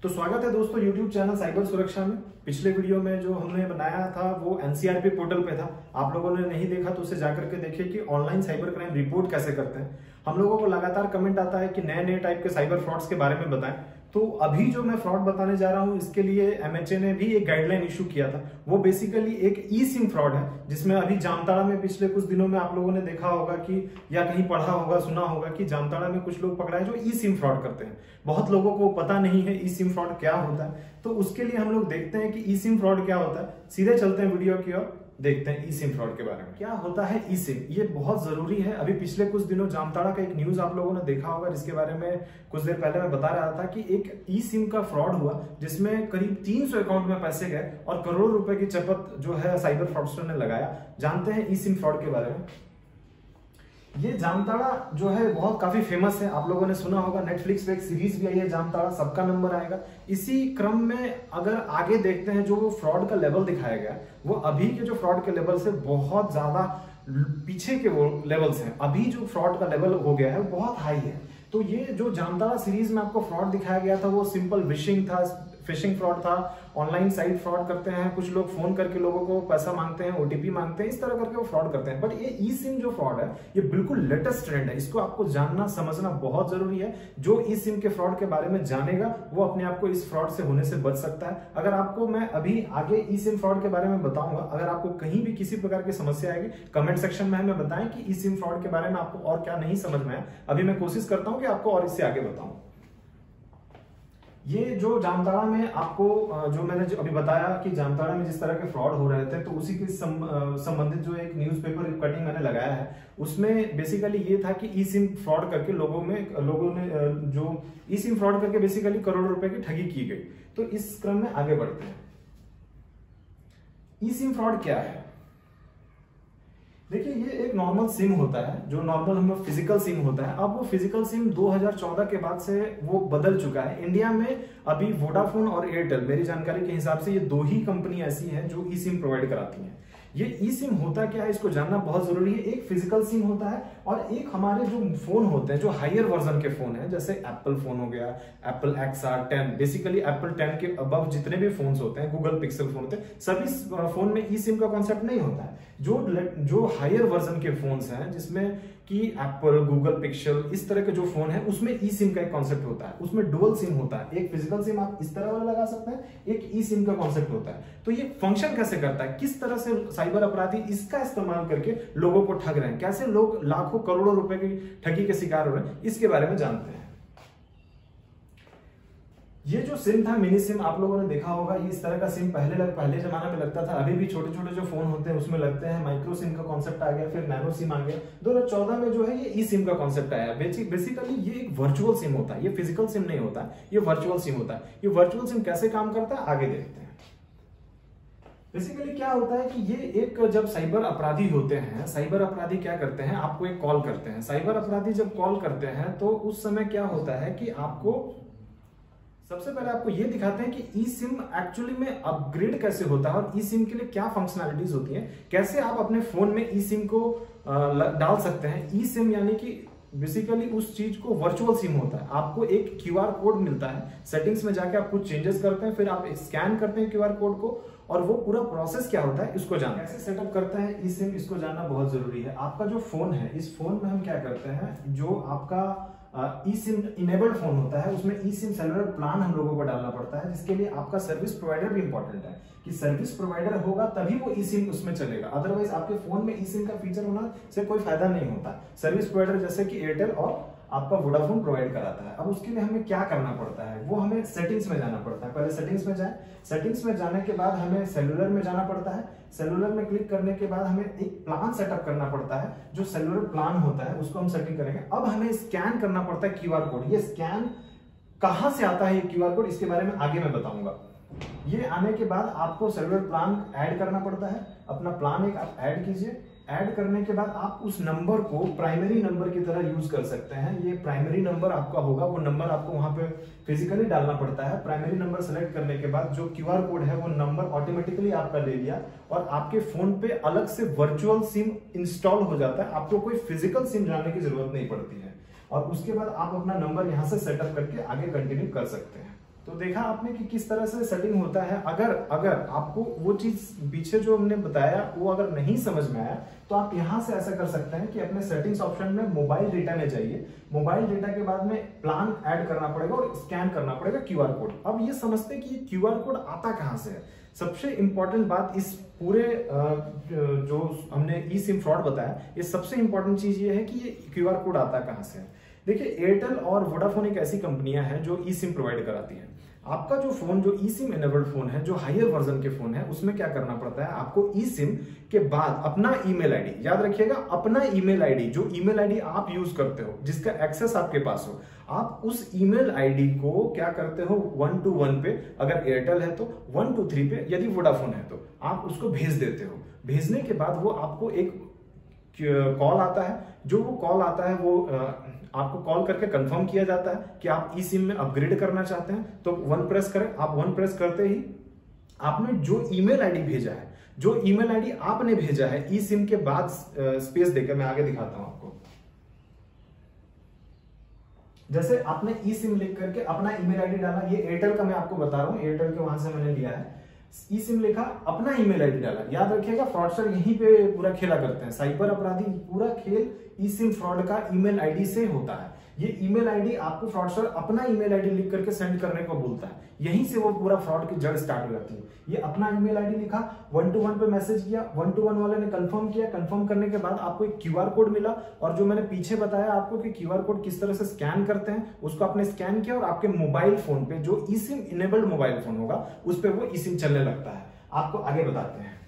तो स्वागत है दोस्तों YouTube चैनल साइबर सुरक्षा में। पिछले वीडियो में जो हमने बनाया था वो एनसीआरपी पोर्टल पे था। आप लोगों ने नहीं देखा तो उसे जाकर के देखिए कि ऑनलाइन साइबर क्राइम रिपोर्ट कैसे करते हैं। हम लोगों को लगातार कमेंट आता है कि नए नए टाइप के साइबर फ्रॉड्स के बारे में बताएं। तो अभी जो मैं फ्रॉड बताने जा रहा हूं इसके लिए एमएचए ने भी एक गाइडलाइन इशू किया था। वो बेसिकली एक ई सिम फ्रॉड है, जिसमें अभी जामताड़ा में पिछले कुछ दिनों में आप लोगों ने देखा होगा कि या कहीं पढ़ा होगा, सुना होगा कि जामताड़ा में कुछ लोग पकड़ाए जो ई सिम फ्रॉड करते हैं। बहुत लोगों को पता नहीं है ई सिम फ्रॉड क्या होता है, तो उसके लिए हम लोग देखते हैं कि ई सिम फ्रॉड क्या होता है। सीधे चलते हैं वीडियो की ओर, देखते हैं ई सिम फ्रॉड के बारे में। क्या होता है ई सिम, ये बहुत जरूरी है। अभी पिछले कुछ दिनों जामताड़ा का एक न्यूज आप लोगों ने देखा होगा, जिसके बारे में कुछ देर पहले मैं बता रहा था कि एक ई सिम का फ्रॉड हुआ जिसमें करीब 300 अकाउंट में पैसे गए और करोड़ों रुपए की चपत जो है साइबर फ्रॉडस्टर ने लगाया। जानते हैं ई सिम फ्रॉड के बारे में। ये जामताड़ा जो है बहुत काफी फेमस है, आप लोगों ने सुना होगा। नेटफ्लिक्स पे एक सीरीज भी आई है जामताड़ा, सबका नंबर आएगा। इसी क्रम में अगर आगे देखते हैं, जो वो फ्रॉड का लेवल दिखाया गया वो अभी के जो फ्रॉड के लेवल से बहुत ज्यादा पीछे के वो लेवल्स हैं। अभी जो फ्रॉड का लेवल हो गया है वो बहुत हाई है। तो ये जो जामताड़ा सीरीज में आपको फ्रॉड दिखाया गया था वो सिंपल विशिंग था, फिशिंग फ्रॉड था। ऑनलाइन साइट फ्रॉड करते हैं, कुछ लोग फोन करके लोगों को पैसा मांगते हैं, ओटीपी मांगते हैं, इस तरह करके वो फ्रॉड करते हैं। बट ये ई सिम जो फ्रॉड है ये बिल्कुल लेटेस्ट ट्रेंड है, इसको आपको जानना समझना बहुत जरूरी है। जो ई सिम के फ्रॉड के बारे में जानेगा वो अपने आप को इस फ्रॉड से होने से बच सकता है। अगर आपको मैं अभी आगे ई सिम फ्रॉड के बारे में बताऊंगा, अगर आपको कहीं भी किसी प्रकार की समस्या आएगी कमेंट सेक्शन में हमें बताएं कि ई सिम फ्रॉड के बारे में आपको और क्या नहीं समझ में आया। अभी मैं कोशिश करता हूं कि आपको और इससे आगे बताऊं। ये जो जामताड़ा में आपको जो मैंने अभी बताया कि जामताड़ा में जिस तरह के फ्रॉड हो रहे थे, तो उसी के संबंधित जो एक न्यूज़पेपर कटिंग मैंने लगाया है उसमें बेसिकली ये था कि ई सिम फ्रॉड करके लोगों ने जो ई सिम फ्रॉड करके बेसिकली करोड़ों रुपए की ठगी की गई। तो इस क्रम में आगे बढ़ते हैं। ई सिम फ्रॉड क्या है? देखिए, ये एक नॉर्मल सिम होता है, जो नॉर्मल हम लोग फिजिकल सिम होता है। अब वो फिजिकल सिम 2014 के बाद से वो बदल चुका है। इंडिया में अभी वोडाफोन और एयरटेल, मेरी जानकारी के हिसाब से ये दो ही कंपनी ऐसी हैं जो ई सिम प्रोवाइड कराती हैं। ये ई सिम होता क्या है इसको जानना बहुत जरूरी है। एक फिजिकल सिम होता है और एक हमारे जो फोन होते हैं, जो हायर वर्जन के फोन हैं, जैसे एप्पल फोन हो गया, एप्पल XR10, बेसिकली एप्पल 10 के अबव जितने भी फोन्स होते हैं, गूगल पिक्सल फोन होते हैं, सभी फोन में ई सिम का कॉन्सेप्ट नहीं होता है। जो हायर वर्जन के फोन्स हैं, जिसमें कि एप्पल, गूगल पिक्सल, इस तरह के जो फोन है, उसमें ई सिम का एक कॉन्सेप्ट होता है। उसमें डुअल सिम होता है। एक फिजिकल सिम आप इस तरह वाला लगा सकते हैं, एक ई सिम का कॉन्सेप्ट होता है। तो ये फंक्शन कैसे करता है, किस तरह से साइबर अपराधी इसका इस्तेमाल करके लोगों को ठग रहे हैं, कैसे लोग लाखों करोड़ों रुपए की ठगी के शिकार हो रहे हैं, इसके बारे में जानते हैं। ये जो सिम था मिनी सिम, आप लोगों ने देखा होगा। ये इस तरह का सिम पहले जमाने में लगता था, अभी भी छोटे छोटे जो फोन होते हैं उसमें लगते हैं। माइक्रो सिम का कॉन्सेप्ट आ गया, फिर नैनो सिम आ गया। 2014 में जो है ये ई सिम का कॉन्सेप्ट आया। बेसिकली ये एक वर्चुअल सिम होता है, ये फिजिकल सिम नहीं होता, ये वर्चुअल सिम होता है। ये वर्चुअल सिम कैसे काम करता है आगे देखते हैं। बेसिकली क्या होता है कि ये एक, जब साइबर अपराधी होते हैं, साइबर अपराधी क्या करते हैं, आपको एक कॉल करते हैं। साइबर अपराधी जब कॉल करते हैं तो उस समय क्या होता है कि आपको सबसे पहले आपको ये दिखाते हैं कि ई सिम एक्चुअली में अपग्रेड कैसे होता है और ई सिम के लिए क्या फंक्शनैलिटीज होती है, कैसे आप अपने फोन में ई सिम को डाल सकते हैं। ई सिम यानी कि बेसिकली उस चीज को वर्चुअल सिम होता है। आपको एक क्यूआर कोड मिलता है, सेटिंग्स में जाके आप कुछ चेंजेस करते हैं, फिर आप स्कैन करते हैं क्यूआर कोड को, और वो पूरा प्रोसेस क्या होता है इसको जानना। कैसे सेटअप करते हैं ई सिम, इसको जानना बहुत जरूरी है। आपका जो फोन है, इस फोन में हम क्या करते हैं, जो आपका ई सिम इनेबल्ड फोन होता है उसमें ई सिम सेलुलर प्लान हम लोगों को डालना पड़ता है, जिसके लिए आपका सर्विस प्रोवाइडर भी इंपॉर्टेंट है कि सर्विस प्रोवाइडर होगा तभी वो ई सिम उसमें चलेगा। अदरवाइज आपके फोन में ई सिम का फीचर होना से कोई फायदा नहीं होता। सर्विस प्रोवाइडर जैसे कि एयरटेल और आपका वोडाफोन प्रोवाइड कराता है। अब उसके लिए हमें क्या करना पड़ता है, वो हमें सेटिंग्स में जाना पड़ता है। पहले सेटिंग्स में जाए, सेटिंग्स में जाने के बाद हमें सेलुलर में जाना पड़ता है। सेलुलर में क्लिक करने के बाद हमें एक प्लान सेटअप करना पड़ता है, जो सेलुलर प्लान होता है उसको हम सेटिंग करेंगे। अब हमें स्कैन करना पड़ता है क्यूआर कोड। ये स्कैन कहां से आता है, ये क्यूआर कोड, इसके बारे में आगे मैं बताऊंगा। ये आने के बाद आपको सेलुलर प्लान ऐड करना पड़ता है। अपना प्लान एक आप ऐड कीजिए। ऐड करने के बाद आप उस नंबर को प्राइमरी नंबर की तरह यूज कर सकते हैं। ये प्राइमरी नंबर आपका होगा, वो नंबर आपको वहां पे फिजिकली डालना पड़ता है। प्राइमरी नंबर सेलेक्ट करने के बाद जो क्यूआर कोड है वो नंबर ऑटोमेटिकली आपका ले लिया और आपके फोन पे अलग से वर्चुअल सिम इंस्टॉल हो जाता है। आपको कोई फिजिकल सिम डालने की जरूरत नहीं पड़ती है और उसके बाद आप अपना नंबर यहां से सेटअप करके आगे कंटिन्यू कर सकते हैं। तो देखा आपने कि किस तरह से सेटिंग होता है। अगर आपको वो चीज पीछे जो हमने बताया वो अगर नहीं समझ में आया तो आप यहां से ऐसा कर सकते हैं कि अपने सेटिंग्स ऑप्शन में मोबाइल डेटा में जाइए। मोबाइल डेटा के बाद में प्लान ऐड करना पड़ेगा और स्कैन करना पड़ेगा क्यूआर कोड। अब ये समझते हैं कि क्यूआर कोड आता कहां से है। सबसे इंपॉर्टेंट बात इस पूरे जो हमने ई सिम फ्रॉड बताया, ये सबसे इंपॉर्टेंट चीज ये है कि ये क्यूआर कोड आता कहां से है। देखिए, एयरटेल और वोडाफोन एक ऐसी कंपनियां हैं जो ई सिम प्रोवाइड कराती हैं। आपका जो फोन जो ई सिम इनेबल्ड फोन है, जो हायर वर्जन के फोन है, उसमें क्या करना पड़ता है, आपको ई सिम के बाद अपना ईमेल आईडी, याद रखिएगा अपना ईमेल आईडी, जो ईमेल आईडी आप यूज करते हो, जिसका एक्सेस आपके पास हो, आप उस ईमेल आईडी को क्या करते हो 1 to 1 पे, अगर एयरटेल है तो 1 to 3 पे, यदि वोडाफोन है तो आप उसको भेज देते हो। भेजने के बाद वो आपको एक कॉल आता है। जो वो कॉल आता है वो आपको कॉल करके कंफर्म किया जाता है कि आप ई सिम में अपग्रेड करना चाहते हैं, तो 1 प्रेस करें। आप 1 प्रेस करते ही आपने जो ईमेल आईडी भेजा है, जो ईमेल आईडी आपने भेजा है ई सिम के बाद, स्पेस देकर मैं आगे दिखाता हूं आपको। जैसे आपने ई सिम लिख करके अपना ईमेल आईडी डाला, ये एयरटेल का मैं आपको बता रहा हूं, एयरटेल के वहां से मैंने लिया है। ई सिम लिखा, अपना ईमेल आईडी डाला। याद रखिएगा फ्रॉडस्टर यहीं पे पूरा खेला करते हैं, साइबर अपराधी पूरा खेल ई सिम फ्रॉड का ईमेल आईडी से होता है। ये ईमेल आईडी आपको फ्रॉडस्टर अपना ईमेल आईडी लिख करके सेंड करने को बोलता है, यहीं से वो पूरा फ्रॉड की जड़ स्टार्ट हो जाती है। ये अपना ईमेल आईडी लिखा, 1 to 1 पे मैसेज किया, 1 to 1 वाले ने कंफर्म किया, कंफर्म करने के बाद आपको एक क्यूआर कोड मिला, और जो मैंने पीछे बताया आपको कि क्यूआर कोड किस तरह से स्कैन करते हैं, उसको आपने स्कैन किया और आपके मोबाइल फोन पे जो e SIM enabled mobile phone होगा उस पे वो ई सिम चलने लगता है। आपको आगे बताते हैं।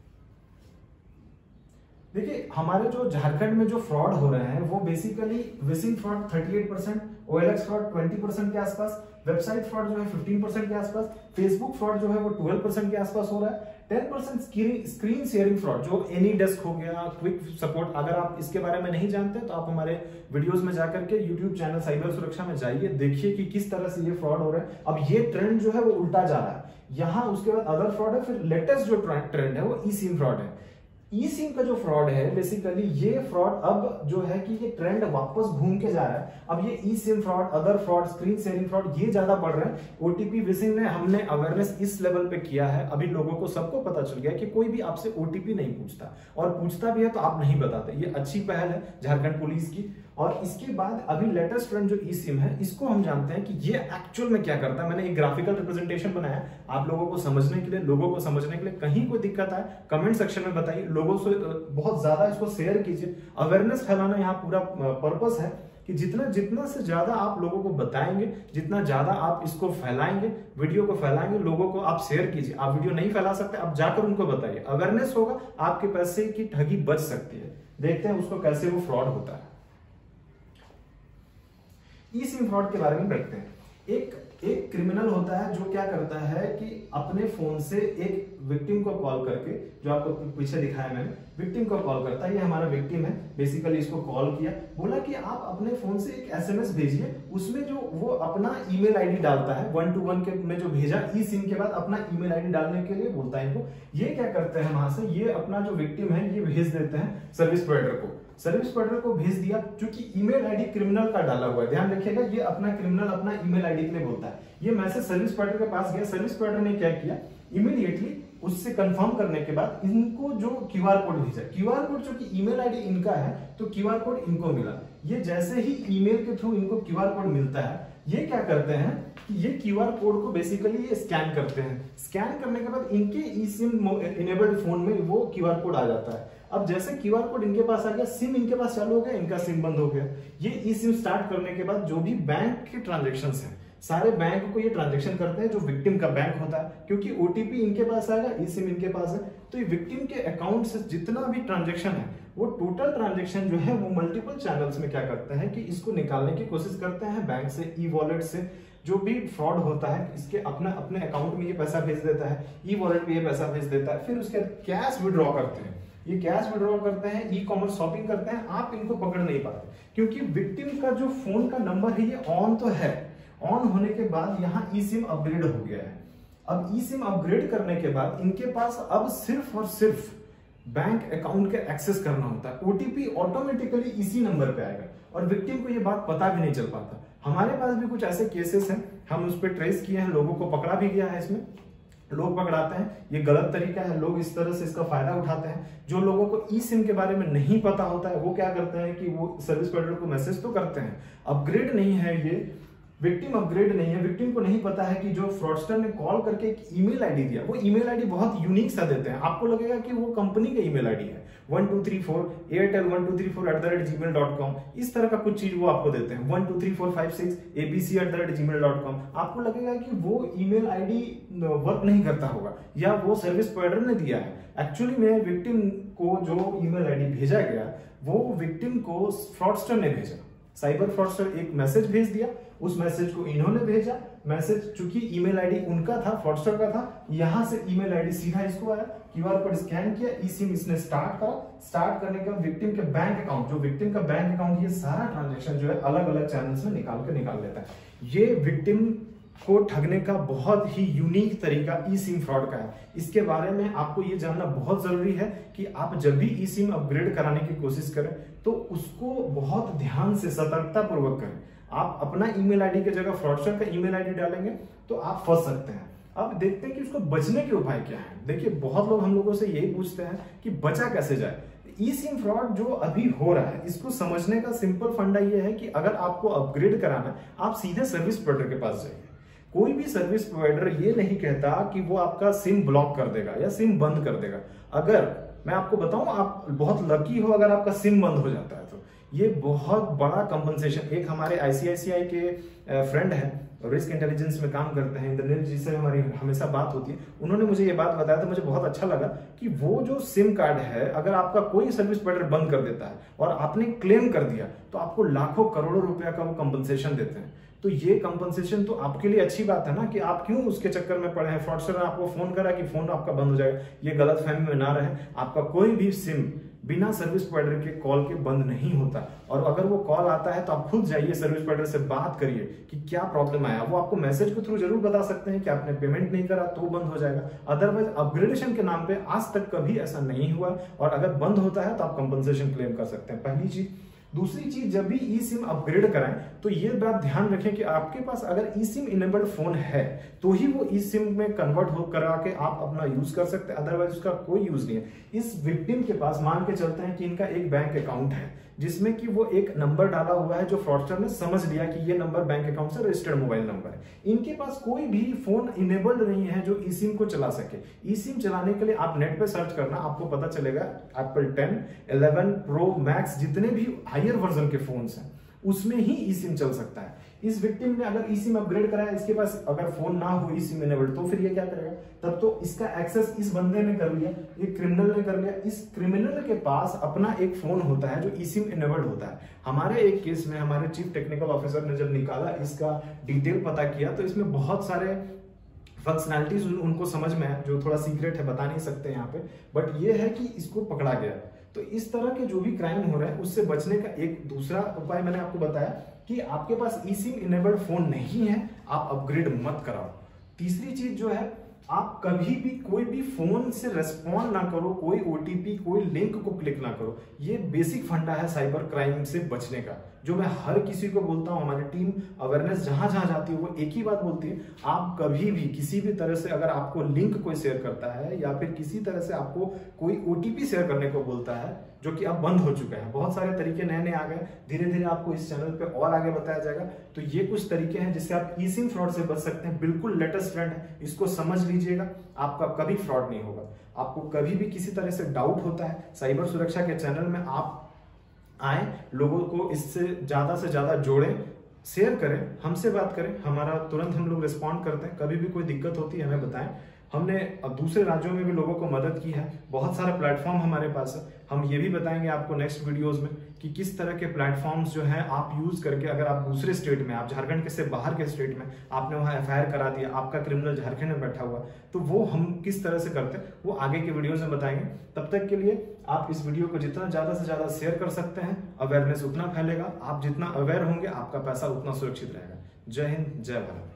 देखिए, हमारे जो झारखंड में जो फ्रॉड हो रहे हैं वो basically vishing fraud 38%, OLX fraud 20% के आसपास, वेबसाइट फ्रॉड जो है 15% के आसपास, फेसबुक फ्रॉड जो है वो 12% के आसपास हो रहा है, 10% स्क्रीन शेयरिंग फ्रॉड जो एनी डेस्क हो गया, क्विक सपोर्ट। अगर आप इसके बारे में नहीं जानते तो आप हमारे वीडियोस में जाकर के यूट्यूब चैनल साइबर सुरक्षा में जाइए, देखिए कि किस तरह से ये फ्रॉड हो रहा है। अब ये ट्रेंड जो है वो उल्टा जा रहा है, यहाँ उसके बाद अदर फ्रॉड है, फिर लेटेस्ट जो ट्रेंड है वो ई सिम फ्रॉड है। ई सिम का जो फ्रॉड है बेसिकली ये फ्रॉड अब जो है कि ये ट्रेंड वापस घूम के जा रहा है। अब ये e SIM fraud, other fraud, screen sharing fraud ये ज्यादा बढ़ रहे हैं। ओटीपी विशिंग ने हमने अवेयरनेस इस लेवल पे किया है, अभी लोगों को सबको पता चल गया कि कोई भी आपसे ओटीपी नहीं पूछता, और पूछता भी है तो आप नहीं बताते। ये अच्छी पहल है झारखंड पुलिस की। और इसके बाद अभी लेटेस्ट ट्रेंड जो ई सिम है, इसको हम जानते हैं कि ये एक्चुअल में क्या करता है। मैंने एक ग्राफिकल रिप्रेजेंटेशन बनाया आप लोगों को समझने के लिए, लोगों को समझने के लिए। कहीं कोई दिक्कत आए कमेंट सेक्शन में बताइए, लोगों से बहुत ज्यादा इसको शेयर कीजिए। अवेयरनेस फैलाना यहाँ पूरा पर्पस है कि जितना से ज्यादा आप लोगों को बताएंगे, जितना ज्यादा आप इसको फैलाएंगे, वीडियो को फैलाएंगे, लोगों को आप शेयर कीजिए। आप वीडियो नहीं फैला सकते, आप जाकर उनको बताइए, अवेयरनेस होगा, आपके पैसे की ठगी बच सकती है। देखते हैं उसको कैसे वो फ्रॉड होता है। ई सिम फ्रॉड के बारे में देखते हैं। एक क्रिमिनल होता है जो क्या करता है कि अपने फोन से एक विक्टिम को कॉल करके, जो आपको पीछे दिखाया मैंने, विक्टिम को कॉल करता है। ये हमारा विक्टिम है, बेसिकली इसको कॉल किया, बोला कि आप अपने फोन से एक एसएमएस भेजिए, उसमें जो वो अपना ईमेल आईडी डालता है, 1 to 1 के में जो भेजा ई सिम के बाद अपना ईमेल आईडी डालने के लिए बोलता है इनको। ये क्या करते हैं वहां से, ये अपना जो विक्टिम है ये भेज देते हैं सर्विस प्रोवाइडर को। सर्विस प्रोवाइडर को भेज दिया, क्योंकि ईमेल आईडी क्रिमिनल का डाला हुआ है, ध्यान रखिएगा, ये अपना क्रिमिनल अपना ईमेल आईडी के लिए बोलता है। ये मैसेज सर्विस प्रोवाइडर के पास गया, सर्विस प्रोवाइडर ने क्या किया, इमीडिएटली उससे कंफर्म करने के बाद इनको जो क्यूआर कोड भेजा, क्यूआर कोड जो कि ईमेल आईडी इनका है तो क्यूआर कोड इनको मिला। ये जैसे ही ईमेल के थ्रू इनको क्यूआर कोड मिलता है, ये क्या करते हैं कि ये क्यूआर कोड को बेसिकली ये स्कैन करते हैं। स्कैन करने के बाद इनके ई सिम इनेबल्ड फोन में वो क्यूआर कोड आ जाता है। अब जैसे क्यूआर कोड इनके पास आ गया, सिम इनके पास चालू हो गया, इनका सिम बंद हो गया। ये ई सिम स्टार्ट करने के बाद जो भी बैंक के ट्रांजेक्शन्स हैं, सारे बैंक को ये ट्रांजेक्शन करते हैं जो विक्टिम का बैंक होता है, क्योंकि ओटीपी इनके पास आएगा, ई सिम इनके पास है, तो ये विक्टिम के अकाउंट से जितना भी ट्रांजेक्शन है वो टोटल ट्रांजेक्शन जो है वो मल्टीपल चैनल्स में क्या करते हैं कि इसको निकालने की कोशिश करते हैं बैंक से, ई वॉलेट से। जो भी फ्रॉड होता है इसके अपने अकाउंट में ये पैसा भेज देता है, ई वॉलेट पे ये पैसा भेज देता है, फिर उसके कैश विड्रॉ करते हैं। ये कैश विड्रॉ करते हैं, ई कॉमर्स शॉपिंग करते हैं, आप इनको पकड़ नहीं पाते, क्योंकि विक्टिम का जो फोन का नंबर है ये ऑन तो है, ऑन होने के बाद यहाँ ई सिम अपग्रेड हो गया है। अब ई सिम अपग्रेड करने के बाद इनके पास अब सिर्फ और सिर्फ बैंक अकाउंट के एक्सेस करना होता है, ओटीपी ऑटोमेटिकली इसी नंबर पे आएगा और विक्टिम को ये बात पता भी नहीं चल पाता। हमारे पास भी कुछ ऐसे केसेस हैं, हम उस पर ट्रेस किए हैं, लोगों को पकड़ा भी गया है। इसमें लोग पकड़ाते हैं, ये गलत तरीका है, लोग इस तरह से इसका फायदा उठाते हैं। जो लोगों को ई सिम के बारे में नहीं पता होता है वो क्या करते हैं कि वो सर्विस प्रोवाइडर को मैसेज तो करते हैं, अपग्रेड नहीं है ये, विक्टिम अपग्रेड नहीं है, विक्टिम को नहीं पता है कि जो फ्रॉडस्टर ने कॉल करके एक ईमेल आईडी दिया, वो ईमेल आईडी बहुत यूनिक सा देते हैं, आपको लगेगा कि वो कंपनी का ईमेल आईडी है, 1234 airtel1234@gmail.com, इस तरह का कुछ चीज वो आपको देते हैं, 123456 abc@gmail.com। आपको लगेगा कि वो ईमेल आईडी वर्क नहीं करता होगा या वो सर्विस प्रोवाइडर ने दिया है। एक्चुअली में विक्टिम को जो ईमेल आईडी भेजा गया वो विक्टिम को फ्रॉडस्टर ने भेजा, साइबर फ्रॉडस्टर एक मैसेज भेज दिया, उस मैसेज को इन्होंने भेजा, मैसेज चूंकि ईमेल आईडी उनका था, फ्रॉडस्टर का था, यहां से ईमेल आईडी सीधा इसको आया, क्यूआर कोड स्कैन किया, ई सिम इसने स्टार्ट करा, स्टार्ट करने के बाद विक्टिम के बैंक अकाउंट, जो विक्टिम का बैंक अकाउंट, ये सारा ट्रांजैक्शन जो है अलग अलग चैनल्स में निकाल लेता है। ये विक्टिम को ठगने का बहुत ही यूनिक तरीका ई सिम फ्रॉड का है। इसके बारे में आपको ये जानना बहुत जरूरी है कि आप जब भी ई सिम अपग्रेड कराने की कोशिश करें तो उसको बहुत ध्यान से सतर्कता पूर्वक करें। आप अपना ईमेल आईडी की जगह फ्रॉडस्टर का ईमेल आईडी डालेंगे तो आप फंस सकते हैं। अब देखते हैं कि उसको बचने के उपाय क्या है। देखिए, बहुत लोग हम लोगों से यही पूछते हैं कि बचा कैसे जाए। ई सिम फ्रॉड जो अभी हो रहा है इसको समझने का सिंपल फंडा ये है कि अगर आपको अपग्रेड कराना है आप सीधे सर्विस प्रोवाइडर के पास जाइए। कोई भी सर्विस प्रोवाइडर ये नहीं कहता कि वो आपका सिम ब्लॉक कर देगा या सिम बंद कर देगा। अगर मैं आपको बताऊं, आप बहुत लकी हो अगर आपका सिम बंद हो जाता है तो ये बहुत बड़ा कंपनसेशन। एक हमारे आईसीआईसीआई के फ्रेंड है, रिस्क इंटेलिजेंस में काम करते हैं, इंद्रनील जी से हमारी हमेशा बात होती है, उन्होंने मुझे ये बात बताया था, मुझे बहुत अच्छा लगा कि वो जो सिम कार्ड है अगर आपका कोई सर्विस प्रोवाइडर बंद कर देता है और आपने क्लेम कर दिया तो आपको लाखों करोड़ों रुपया का वो कंपनसेशन देते हैं। तो ये कंपनसेशन तो आपके लिए अच्छी बात है ना, कि आप क्यों उसके चक्कर में पड़े हैं। फ्रॉडस्टर ने आपको फोन करा कि फोन आपका बंद हो जाएगा, ये गलत फहमी में ना रहे। आपका कोई भी सिम बिना सर्विस प्रोवाइडर के कॉल के बंद नहीं होता, और अगर वो कॉल आता है तो आप खुद जाइए सर्विस प्रोवाइडर से बात करिए कि क्या प्रॉब्लम आया। वो आपको मैसेज के थ्रू जरूर बता सकते हैं कि आपने पेमेंट नहीं करा तो बंद हो जाएगा, अदरवाइज अपग्रेडेशन के नाम पे आज तक कभी ऐसा नहीं हुआ, और अगर बंद होता है तो आप कंपनसेशन क्लेम कर सकते हैं। पहली चीज। दूसरी चीज, जब भी ई सिम अपग्रेड कराएं तो ये बात ध्यान रखें कि आपके पास अगर ई सिम इनेबल्ड फोन है तो ही वो ई सिम में कन्वर्ट हो करा के आप अपना यूज कर सकते हैं, अदरवाइज उसका कोई यूज नहीं है। इस विक्टिम के पास मान के चलते हैं कि इनका एक बैंक अकाउंट है जिसमें कि वो एक नंबर डाला हुआ है जो फ्रॉडस्टर ने समझ लिया कि ये नंबर बैंक अकाउंट से रजिस्टर्ड मोबाइल नंबर है। इनके पास कोई भी फोन इनेबल्ड नहीं है जो ई सिम को चला सके। ई सिम चलाने के लिए आप नेट पे सर्च करना, आपको पता चलेगा एप्पल 10, 11 प्रो मैक्स जितने भी हायर वर्जन के फोन्स हैं उसमें ही ई सिम चल सकता है। इस विक्टिम ने अगर ई सिम अपग्रेड कराया, इसके पास अगर फोन ना हो ई सिम इनेबल्ड, तो फिर ये क्या करेगा? तब तो इसका एक्सेस इस बंदे ने कर लिया, ये क्रिमिनल ने कर लिया। इस क्रिमिनल के पास अपना एक फोन होता है जो ई सिम इनेबल्ड होता है। हमारे एक केस में हमारे चीफ टेक्निकल ऑफिसर ने जब निकाला, इसका डिटेल पता किया, तो इसमें बहुत सारे फंक्शनैलिटीज उनको समझ में है जो थोड़ा सीक्रेट है, बता नहीं सकते यहाँ पे, बट ये है कि इसको पकड़ा गया। तो इस तरह के जो भी क्राइम हो रहे हैं उससे बचने का एक दूसरा उपाय मैंने आपको बताया कि आपके पास ई सिम इनेबल्ड फोन नहीं है, आप अपग्रेड मत कराओ। तीसरी चीज जो है, आप कभी भी कोई भी फोन से रेस्पॉन्ड ना करो, कोई ओटीपी, कोई लिंक को क्लिक ना करो। ये बेसिक फंडा है साइबर क्राइम से बचने का, जो मैं हर किसी को बोलता हूं। हमारी टीम अवेयरनेस जहां जहां जाती है वो एक ही बात बोलती है, आप कभी भी किसी भी तरह से अगर आपको लिंक कोई शेयर करता है या फिर किसी तरह से आपको कोई ओटीपी शेयर करने को बोलता है, जो कि अब बंद हो चुका है, बहुत सारे तरीके नए नए आ गए, धीरे धीरे आपको इस चैनल पे और आगे बताया जाएगा। तो ये कुछ तरीके हैं जिससे आप ई सिम फ्रॉड से बच सकते हैं। बिल्कुल लेटेस्ट ट्रेंड है, इसको समझ लीजिएगा, आपका कभी फ्रॉड नहीं होगा। आपको कभी भी किसी तरह से डाउट होता है, साइबर सुरक्षा के चैनल में आप आए, लोगों को इससे ज्यादा जोड़ें, शेयर करें, हमसे बात करें, हमारा तुरंत हम लोग रिस्पॉन्ड करते हैं। कभी भी कोई दिक्कत होती है हमें बताएं। हमने दूसरे राज्यों में भी लोगों को मदद की है, बहुत सारा प्लेटफॉर्म हमारे पास है। हम ये भी बताएंगे आपको नेक्स्ट वीडियोस में कि किस तरह के प्लेटफॉर्म्स जो हैं आप यूज करके, अगर आप दूसरे स्टेट में, आप झारखंड के से बाहर के स्टेट में आपने वहां एफआईआर करा दिया, आपका क्रिमिनल झारखंड में बैठा हुआ, तो वो हम किस तरह से करते हैं वो आगे के वीडियोज में बताएंगे। तब तक के लिए आप इस वीडियो को जितना ज्यादा से ज्यादा शेयर कर सकते हैं, अवेयरनेस उतना फैलेगा। आप जितना अवेयर होंगे आपका पैसा उतना सुरक्षित रहेगा। जय हिंद, जय भारत।